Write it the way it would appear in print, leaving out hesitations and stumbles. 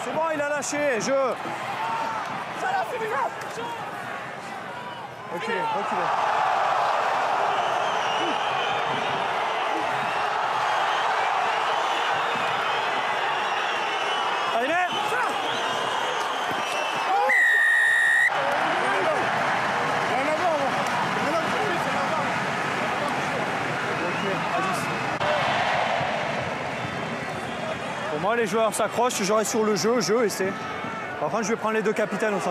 C'est bon, il a lâché, je... Reculez, reculez. Allez, mets. Pour moi, les joueurs s'accrochent, j'aurai sur le jeu, essai. Par contre, je vais prendre les deux capitaines au centre.